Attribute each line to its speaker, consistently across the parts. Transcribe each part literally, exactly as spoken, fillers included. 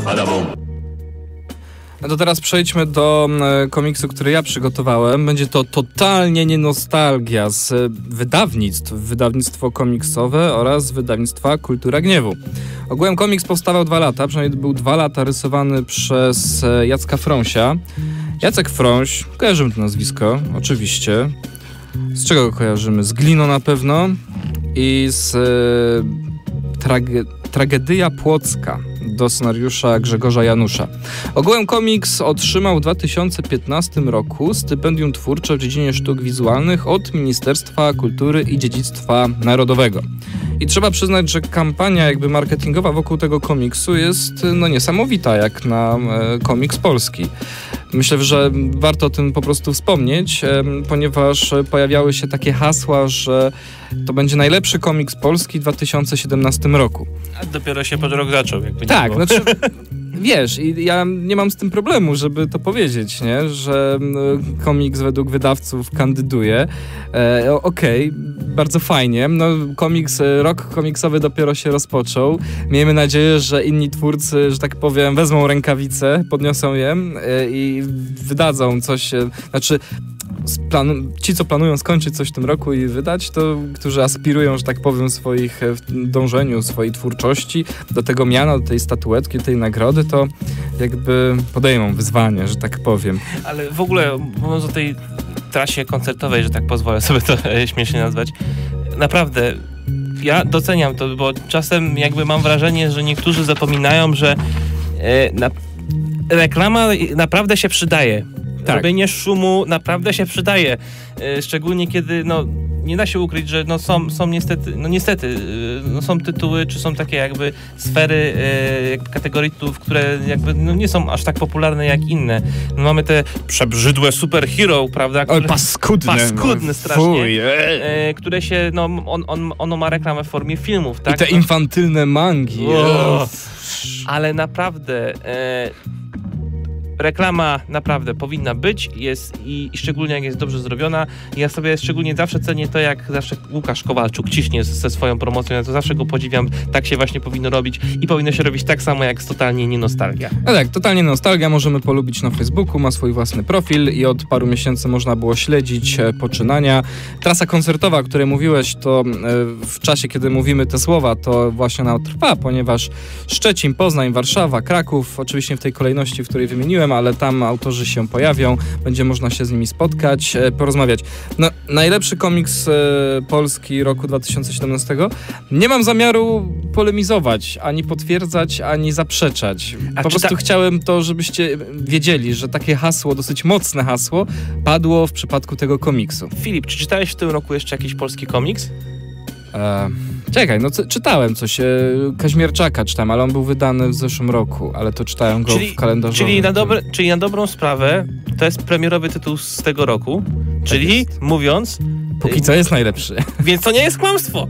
Speaker 1: No to teraz przejdźmy do e, komiksu, który ja przygotowałem. Będzie to totalnie nie nostalgia z wydawnictw. Wydawnictwo komiksowe oraz wydawnictwa Kultura Gniewu. Ogółem komiks powstawał dwa lata, przynajmniej był dwa lata rysowany przez e, Jacka Frąsia. Jacek Frąś, kojarzymy to nazwisko, oczywiście. Z czego go kojarzymy? Z Gliną na pewno i z e, trage, Tragedia Płocka do scenariusza Grzegorza Janusza. Ogółem komiks otrzymał w dwa tysiące piętnastym roku stypendium twórcze w dziedzinie sztuk wizualnych od Ministerstwa Kultury i Dziedzictwa Narodowego. I trzeba przyznać, że kampania jakby marketingowa wokół tego komiksu jest no niesamowita, jak na e, komiks polski. Myślę, że warto o tym po prostu wspomnieć, e, ponieważ pojawiały się takie hasła, że to będzie najlepszy komiks polski w dwa tysiące siedemnastym roku.
Speaker 2: A dopiero się pod rok zaczął, jakby
Speaker 1: tak,
Speaker 2: nie było.
Speaker 1: Znaczy, wiesz, i ja nie mam z tym problemu, żeby to powiedzieć, nie? Że komiks według wydawców kandyduje. E, Okej, okay, bardzo fajnie. No, komiks, rok komiksowy dopiero się rozpoczął. Miejmy nadzieję, że inni twórcy, że tak powiem, wezmą rękawice, podniosą je e, i wydadzą coś, e, znaczy Plan, ci, co planują skończyć coś w tym roku i wydać, to którzy aspirują, że tak powiem, w swoich w dążeniu, swojej twórczości do tego miana, do tej statuetki, do tej nagrody, to jakby podejmą wyzwanie, że tak powiem.
Speaker 2: Ale w ogóle, mówiąc o tej trasie koncertowej, że tak pozwolę sobie to śmiesznie nazwać, naprawdę ja doceniam to, bo czasem jakby mam wrażenie, że niektórzy zapominają, że e, na, reklama naprawdę się przydaje. Tak. Robienie szumu naprawdę się przydaje. E, szczególnie kiedy, no, nie da się ukryć, że no, są, są niestety, no niestety, no, są tytuły, czy są takie jakby sfery, e, jakby kategorii tytułów, które jakby no, nie są aż tak popularne jak inne. No, mamy te przebrzydłe superhero, prawda?
Speaker 1: Które, o, paskudne.
Speaker 2: Paskudne strasznie. Fuj, e, które się, no, on, on, ono ma reklamę w formie filmów, tak?
Speaker 1: I te infantylne mangi.
Speaker 2: O, ale naprawdę... E, reklama naprawdę powinna być, jest i, i szczególnie jak jest dobrze zrobiona. Ja sobie szczególnie zawsze cenię to, jak zawsze Łukasz Kowalczuk ciśnie ze swoją promocją, ja to zawsze go podziwiam, tak się właśnie powinno robić i powinno się robić tak samo jak z Totalnie nie nostalgia.
Speaker 1: No tak, Totalnie nostalgia możemy polubić na Facebooku, ma swój własny profil i od paru miesięcy można było śledzić poczynania. Trasa koncertowa, o której mówiłeś, to w czasie, kiedy mówimy te słowa, to właśnie ona trwa, ponieważ Szczecin, Poznań, Warszawa, Kraków, oczywiście w tej kolejności, w której wymieniłem, ale tam autorzy się pojawią, będzie można się z nimi spotkać, porozmawiać. No, najlepszy komiks e, polski roku dwa tysiące siedemnastego. Nie mam zamiaru polemizować, ani potwierdzać, ani zaprzeczać. A po prostu ta... chciałem to, żebyście wiedzieli, że takie hasło, dosyć mocne hasło, padło w przypadku tego komiksu.
Speaker 2: Filip, czy czytałeś w tym roku jeszcze jakiś polski komiks?
Speaker 1: E... Czekaj, no c- czytałem coś, e, Kaźmierczaka czytałem, ale on był wydany w zeszłym roku, ale to czytałem go
Speaker 2: czyli,
Speaker 1: w kalendarzu.
Speaker 2: Czyli na, dobre, czyli na dobrą sprawę to jest premierowy tytuł z tego roku, tak czyli jest. Mówiąc...
Speaker 1: Póki co jest najlepszy.
Speaker 2: Więc to nie jest kłamstwo.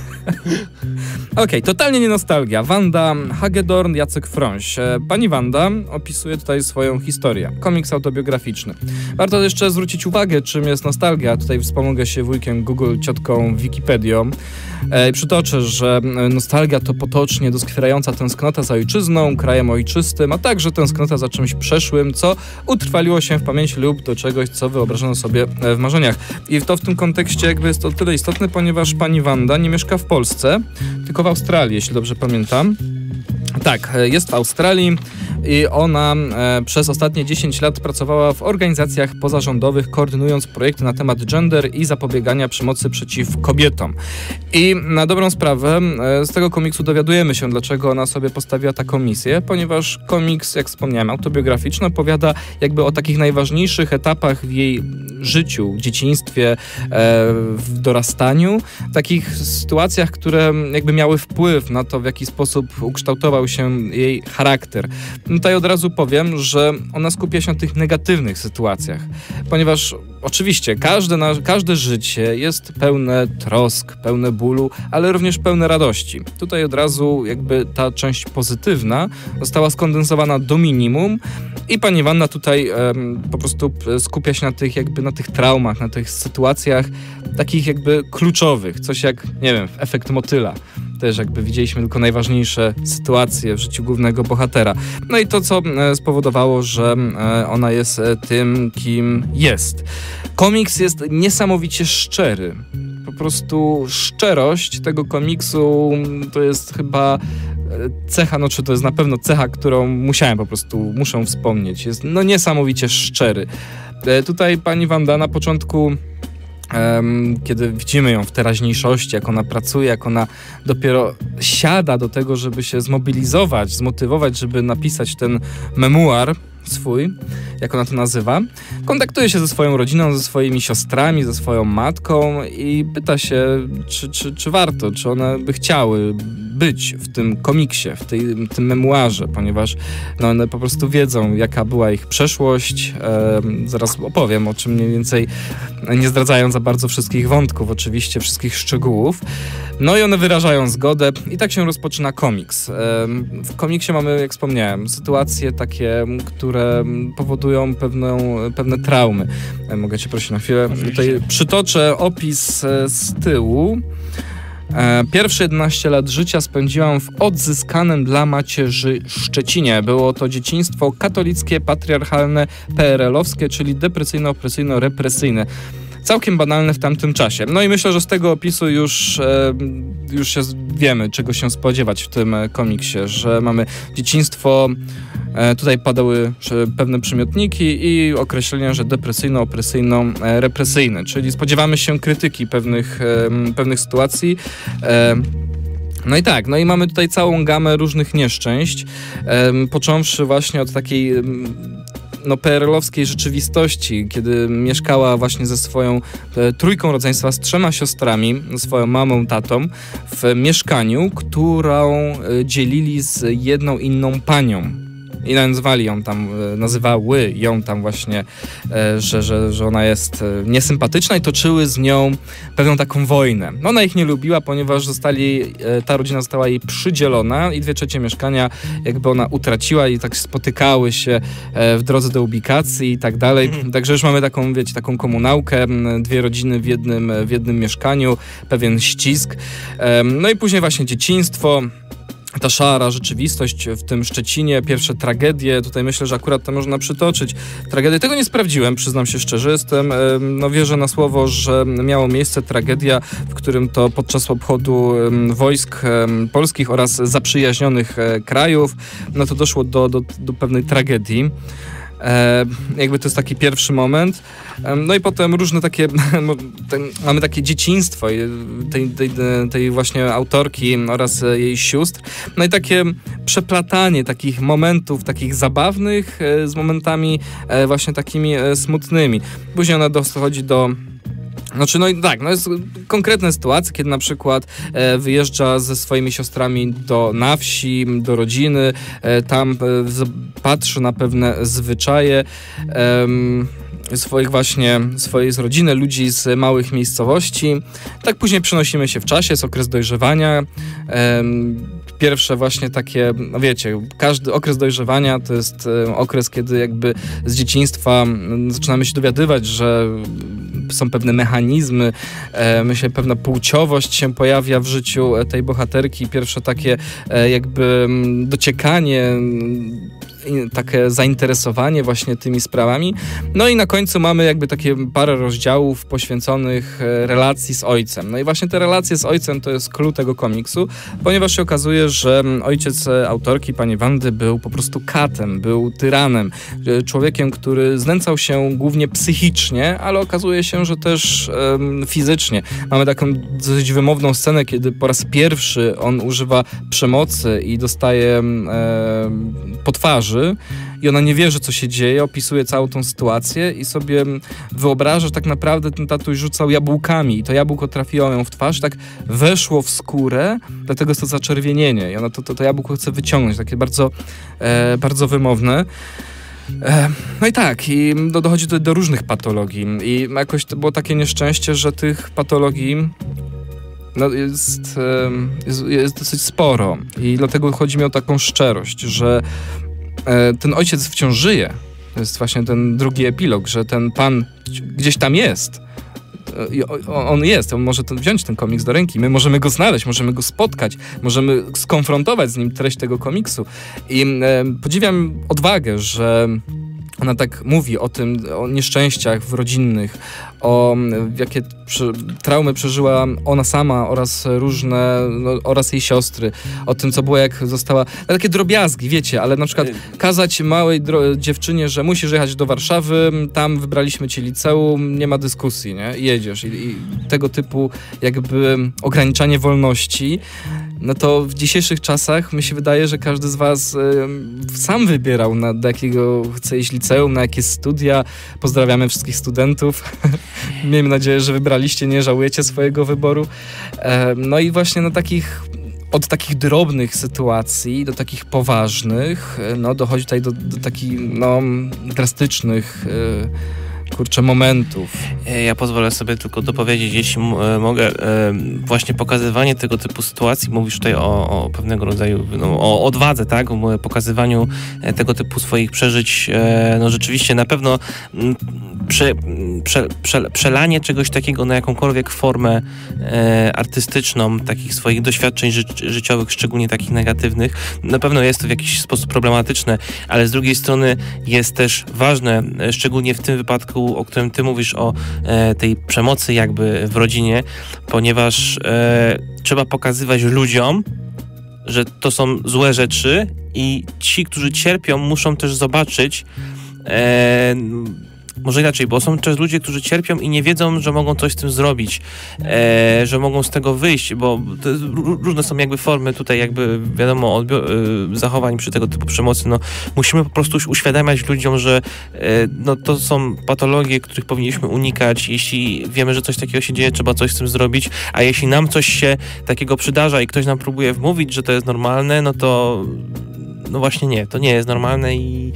Speaker 1: Okej, okay, totalnie nie nostalgia. Wanda Hagedorn, Jacek Frąś. Pani Wanda opisuje tutaj swoją historię. Komiks autobiograficzny. Warto jeszcze zwrócić uwagę, czym jest nostalgia. Tutaj wspomogę się wujkiem Google, ciotką Wikipedią. E, przytoczę, że nostalgia to potocznie doskwierająca tęsknota za ojczyzną, krajem ojczystym, a także tęsknota za czymś przeszłym, co utrwaliło się w pamięci lub do czegoś, co wyobrażono sobie w marzeniach. I to w tym kontekście jakby jest to tyle istotne, ponieważ pani Wanda nie mieszka w Polsce, tylko w Australii, jeśli dobrze pamiętam. Tak, jest w Australii i ona e, przez ostatnie dziesięć lat pracowała w organizacjach pozarządowych, koordynując projekty na temat gender i zapobiegania przemocy przeciw kobietom. I na dobrą sprawę e, z tego komiksu dowiadujemy się, dlaczego ona sobie postawiła taką misję, ponieważ komiks, jak wspomniałem, autobiograficzny, opowiada jakby o takich najważniejszych etapach w jej życiu, dzieciństwie, e, w dorastaniu, takich sytuacjach, które jakby miały wpływ na to, w jaki sposób ukształtował się jej charakter. Tutaj od razu powiem, że ona skupia się na tych negatywnych sytuacjach, ponieważ oczywiście każde, na, każde życie jest pełne trosk, pełne bólu, ale również pełne radości. Tutaj od razu jakby ta część pozytywna została skondensowana do minimum i pani Wanna tutaj um, po prostu skupia się na tych jakby na tych traumach, na tych sytuacjach takich jakby kluczowych, coś jak, nie wiem, efekt motyla. też jakby widzieliśmy tylko najważniejsze sytuacje w życiu głównego bohatera. No i to, co spowodowało, że ona jest tym, kim jest. Komiks jest niesamowicie szczery. Po prostu szczerość tego komiksu to jest chyba cecha, no czy to jest na pewno cecha, którą musiałem po prostu, muszę wspomnieć. Jest no niesamowicie szczery. Tutaj pani Wanda na początku, Um, kiedy widzimy ją w teraźniejszości, jak ona pracuje, jak ona dopiero siada do tego, żeby się zmobilizować, zmotywować, żeby napisać ten memuar swój, jak ona to nazywa, kontaktuje się ze swoją rodziną, ze swoimi siostrami, ze swoją matką i pyta się, czy, czy, czy warto, czy one by chciały być w tym komiksie, w tej, tym memuarze, ponieważ no, one po prostu wiedzą, jaka była ich przeszłość. E, zaraz opowiem o czym mniej więcej, nie zdradzając za bardzo wszystkich wątków, oczywiście, wszystkich szczegółów. No i one wyrażają zgodę i tak się rozpoczyna komiks. E, w komiksie mamy, jak wspomniałem, sytuacje takie, które powodują pewną, pewne traumy. E, mogę cię prosić na chwilę? Tutaj przytoczę opis z tyłu. Pierwsze jedenaście lat życia spędziłam w odzyskanym dla macierzy Szczecinie. Było to dzieciństwo katolickie, patriarchalne, P R L-owskie, czyli depresyjno-opresyjno-represyjne. Całkiem banalne w tamtym czasie. No i myślę, że z tego opisu już, e, już się wiemy, czego się spodziewać w tym komiksie, że mamy dzieciństwo, e, tutaj padały pewne przymiotniki i określenia, że depresyjno-opresyjno-represyjne, czyli spodziewamy się krytyki pewnych, e, pewnych sytuacji. E, No i tak, no i mamy tutaj całą gamę różnych nieszczęść, e, począwszy właśnie od takiej no, P R L-owskiej rzeczywistości, kiedy mieszkała właśnie ze swoją e, trójką rodzeństwa, z trzema siostrami, swoją mamą, tatą, w mieszkaniu, którą e, dzielili z jedną inną panią. I nazwali ją tam, nazywały ją tam właśnie, że, że, że ona jest niesympatyczna i toczyły z nią pewną taką wojnę. No, ona ich nie lubiła, ponieważ zostali, ta rodzina została jej przydzielona i dwie trzecie mieszkania jakby ona utraciła i tak spotykały się w drodze do ubikacji i tak dalej. Także już mamy taką, wiecie, taką komunałkę, dwie rodziny w jednym, w jednym mieszkaniu, pewien ścisk. No i później właśnie dzieciństwo, ta szara rzeczywistość w tym Szczecinie, pierwsze tragedie, tutaj myślę, że akurat to można przytoczyć. Tragedię, tego nie sprawdziłem, przyznam się szczerze, jestem, no wierzę na słowo, że miało miejsce tragedia, w którym to podczas obchodu wojsk polskich oraz zaprzyjaźnionych krajów, no to doszło do, do, do pewnej tragedii. E, jakby to jest taki pierwszy moment. E, no i potem różne takie, ten, mamy takie dzieciństwo tej, tej, tej właśnie autorki oraz jej sióstr. No i takie przeplatanie takich momentów, takich zabawnych e, z momentami e, właśnie takimi e, smutnymi. Później ona dochodzi do Znaczy, no i tak, no jest konkretne sytuacje, kiedy na przykład e, wyjeżdża ze swoimi siostrami do, na wsi, do rodziny, e, tam e, patrzy na pewne zwyczaje e, swoich właśnie, swojej z rodziny, ludzi z małych miejscowości. Tak później przenosimy się w czasie, jest okres dojrzewania. E, Pierwsze właśnie takie, no wiecie, każdy okres dojrzewania to jest e, okres, kiedy jakby z dzieciństwa m, zaczynamy się dowiadywać, że są pewne mechanizmy, e, myślę, pewna płciowość się pojawia w życiu tej bohaterki. Pierwsze takie e, jakby dociekanie, takie zainteresowanie właśnie tymi sprawami. No i na końcu mamy jakby takie parę rozdziałów poświęconych relacji z ojcem. No i właśnie te relacje z ojcem to jest clue tego komiksu, ponieważ się okazuje, że ojciec autorki, pani Wandy, był po prostu katem, był tyranem, człowiekiem, który znęcał się głównie psychicznie, ale okazuje się, że też um, fizycznie. Mamy taką dosyć wymowną scenę, kiedy po raz pierwszy on używa przemocy i dostaje um, po twarzy i ona nie wie, że co się dzieje, opisuje całą tą sytuację i sobie wyobraża, że tak naprawdę ten tatuś rzucał jabłkami i to jabłko trafiło ją w twarz, tak weszło w skórę, dlatego jest to zaczerwienienie i ona to, to, to jabłko chce wyciągnąć, takie bardzo, e, bardzo wymowne. E, no i tak, i do, dochodzi do, do różnych patologii i jakoś to było takie nieszczęście, że tych patologii no jest, e, jest, jest dosyć sporo i dlatego chodzi mi o taką szczerość, że ten ojciec wciąż żyje. To jest właśnie ten drugi epilog, że ten pan gdzieś tam jest. I on jest, on może ten, wziąć ten komiks do ręki, my możemy go znaleźć, możemy go spotkać, możemy skonfrontować z nim treść tego komiksu. I e, podziwiam odwagę, że ona tak mówi o tym, o nieszczęściach rodzinnych, o jakie przy, traumy przeżyła ona sama oraz różne, no, oraz jej siostry, o tym, co było, jak została, no, takie drobiazgi, wiecie, ale na przykład kazać małej dro- dziewczynie, że musisz jechać do Warszawy, tam wybraliśmy ci liceum, nie ma dyskusji, nie? I jedziesz. I, i tego typu jakby ograniczanie wolności, no to w dzisiejszych czasach mi się wydaje, że każdy z was y, sam wybierał, na, do jakiego chce iść liceum, na jakie studia. Pozdrawiamy wszystkich studentów. Miejmy nadzieję, że wybraliście, nie żałujecie swojego wyboru. E, no i właśnie na takich, od takich drobnych sytuacji do takich poważnych, no dochodzi tutaj do, do takich, no, drastycznych y, kurczę, momentów.
Speaker 2: Ja pozwolę sobie tylko dopowiedzieć, jeśli m- mogę, e, właśnie pokazywanie tego typu sytuacji, mówisz tutaj o, o pewnego rodzaju, no, o odwadze, tak, o pokazywaniu tego typu swoich przeżyć, e, no rzeczywiście na pewno m, prze, prze, prze, przelanie czegoś takiego na jakąkolwiek formę e, artystyczną, takich swoich doświadczeń ży- życiowych, szczególnie takich negatywnych, na pewno jest to w jakiś sposób problematyczne, ale z drugiej strony jest też ważne, szczególnie w tym wypadku, o którym ty mówisz, o e, tej przemocy jakby w rodzinie, ponieważ e, trzeba pokazywać ludziom, że to są złe rzeczy i ci, którzy cierpią, muszą też zobaczyć, e, może inaczej, bo są też ludzie, którzy cierpią i nie wiedzą, że mogą coś z tym zrobić, e, że mogą z tego wyjść, bo to jest, różne są jakby formy tutaj jakby, wiadomo, odbior, y, zachowań przy tego typu przemocy. No, musimy po prostu uświadamiać ludziom, że e, no, to są patologie, których powinniśmy unikać. Jeśli wiemy, że coś takiego się dzieje, trzeba coś z tym zrobić, a jeśli nam coś się takiego przydarza i ktoś nam próbuje wmówić, że to jest normalne, no to no właśnie nie, to nie jest normalne i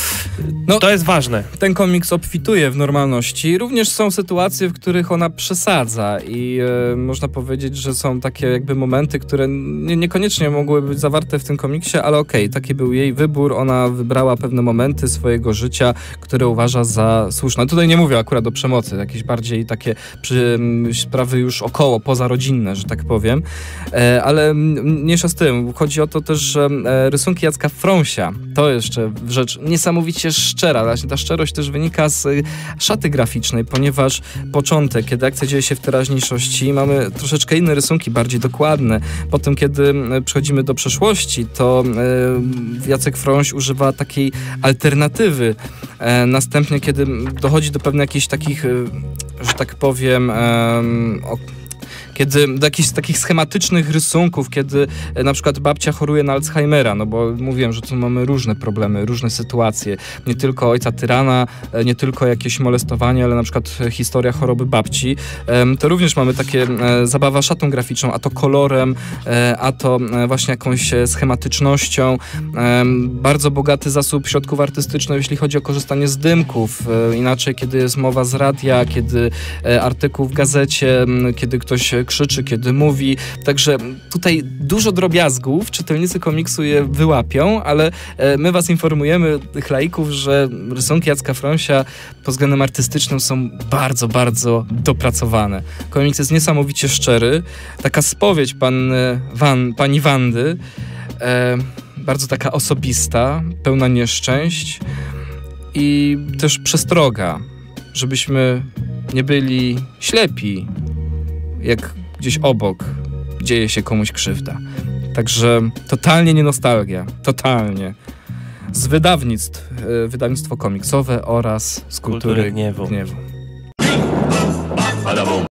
Speaker 2: no, to jest ważne.
Speaker 1: Ten komiks obfituje w normalności. Również są sytuacje, w których ona przesadza i e, można powiedzieć, że są takie jakby momenty, które nie, niekoniecznie mogły być zawarte w tym komiksie, ale okej, okay, taki był jej wybór. Ona wybrała pewne momenty swojego życia, które uważa za słuszne. Tutaj nie mówię akurat o przemocy, jakieś bardziej takie przy, sprawy już około, pozarodzinne, że tak powiem. E, ale mniejsza z tym. Chodzi o to też, że e, rysunki Jacka Fronsia to jeszcze rzecz niesamowicie szczera. Właśnie ta szczerość też wynika z szaty graficznej, ponieważ początek, kiedy akcja dzieje się w teraźniejszości, mamy troszeczkę inne rysunki, bardziej dokładne. Potem, kiedy przechodzimy do przeszłości, to e, Jacek Frońś używa takiej alternatywy. E, następnie, kiedy dochodzi do pewnych jakichś takich, e, że tak powiem, e, o, kiedy do jakichś takich schematycznych rysunków, kiedy e, na przykład babcia choruje na Alzheimera, no bo mówiłem, że tu mamy różne problemy, różne sytuacje, nie tylko ojca tyrana, e, nie tylko jakieś molestowanie, ale na przykład historia choroby babci, e, to również mamy takie e, zabawa szatą graficzną, a to kolorem, e, a to e, właśnie jakąś schematycznością, e, bardzo bogaty zasób środków artystycznych, jeśli chodzi o korzystanie z dymków, e, inaczej kiedy jest mowa z radia, kiedy e, artykuł w gazecie, m, kiedy ktoś krzyczy, kiedy mówi. Także tutaj dużo drobiazgów, czytelnicy komiksu je wyłapią, ale e, my was informujemy, tych laików, że rysunki Jacka Fronsia pod względem artystycznym są bardzo, bardzo dopracowane. Komiks jest niesamowicie szczery. Taka spowiedź pan, Van, pani Wandy, e, bardzo taka osobista, pełna nieszczęść i też przestroga, żebyśmy nie byli ślepi, jak gdzieś obok dzieje się komuś krzywda. Także totalnie nie nostalgia, totalnie. Z wydawnictw, wydawnictwo komiksowe oraz z kultury,
Speaker 2: kultury gniewu.
Speaker 1: gniewu.